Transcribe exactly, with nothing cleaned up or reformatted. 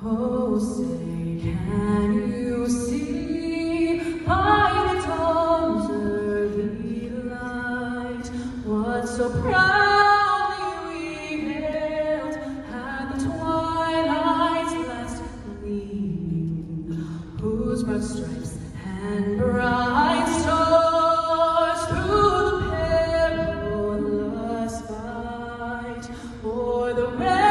Oh, say, can you see by the dawn's early light what so proudly we hailed at the twilight's last gleaming, whose broad stripes and bright stars through the perilous fight o'er the red